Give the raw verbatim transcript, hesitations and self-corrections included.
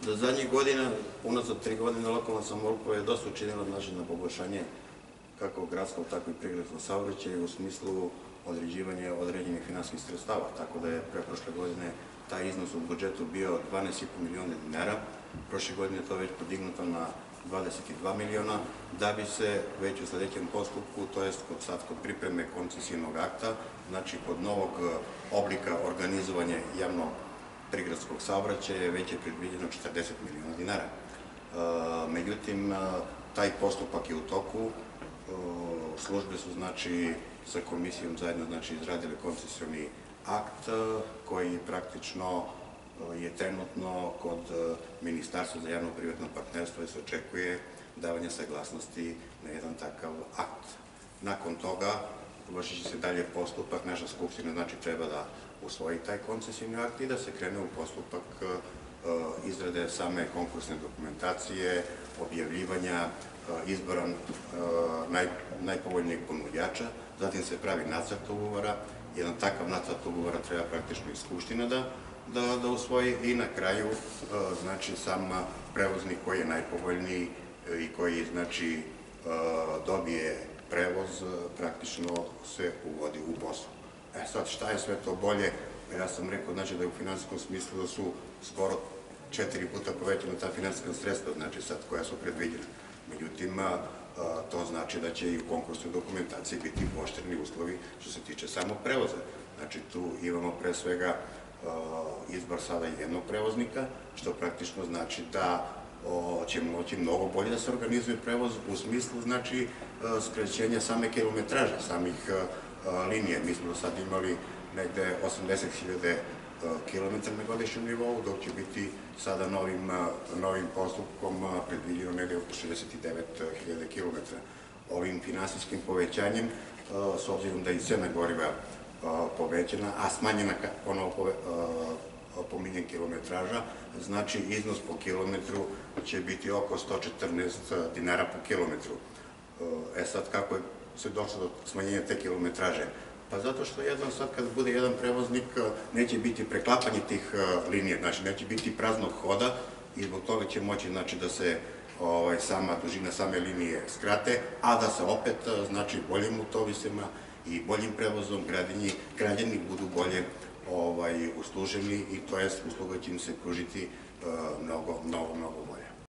Za zadnjih godina, unazad tri godine, lokalna samouprava je dosta učinila na poboljšanje kako gradskog, tako i prigradskog saobraćaja u smislu određivanja određenih finansijskih sredstava, tako da je preprošle godine taj iznos u budžetu bio dvanaest i po miliona dinara, prošle godine je to već podignuto na dvadeset dva miliona, da bi se već u sledećem postupku, to jest sad kod pripreme koncesijnog akta, znači kod novog oblika organizovanja javnog prigradskog saobraćaja, već je predviđeno četrdeset miliona dinara. Međutim, taj postupak je u toku, službe su znači sa komisijom zajedno izradile koncesijoni akt koji praktično je trenutno kod Ministarstva za javno-privatno partnerstvo i se očekuje davanje saglasnosti na jedan takav akt. Nakon toga vršit će se dalje postupak, naša Skupština znači treba da usvoji taj koncesijni akt i da se krene u postupak izrade same konkursne dokumentacije, objavljivanja, izbora najpovoljnijeg ponuđača, zatim se pravi nacrt ugovora, jedan takav nacrt ugovora treba praktično i Skupština da usvoji i na kraju znači sam prevoznik koji je najpovoljniji i koji znači dobije prevoz praktično se uvodi u posao. E sad šta je sve to bolje? Ja sam rekao znači da je u finansijskom smislu da su skoro četiri puta povećana ta finansijska sredstva, znači sad koja su predviđena. Međutim, to znači da će i u konkursnoj dokumentaciji biti pooštreni uslovi što se tiče samog prevoza. Znači tu imamo pre svega izbor sada jednog prevoznika, što praktično znači da će moći mnogo bolje da se organizuje prevoz u smislu znači skraćenja same kilometraže, samih linije. Mi smo do sada imali negde osamdeset hiljada kilometara na godišnjem nivou, dok će biti sada novim postupkom predviđeno negde oko šezdeset devet hiljada kilometara. Ovim finansijskim povećanjem, s obzirom da je i cena goriva povećana, a smanjena ponovo pominjen kilometraža, znači iznos po kilometru će biti oko sto četrnaest dinara po kilometru. E sad, kako se došlo do smanjenja te kilometraže? Pa zato što jednom sad kad bude jedan prevoznik neće biti preklapanje tih linija, znači neće biti praznog hoda i zbog toga će moći da se sama dužina same linije skrate, a da se opet znači boljim autobusima i boljim prevozom građani budu bolje usluženi i to jest usluga će im se pružiti mnogo, mnogo, mnogo bolje.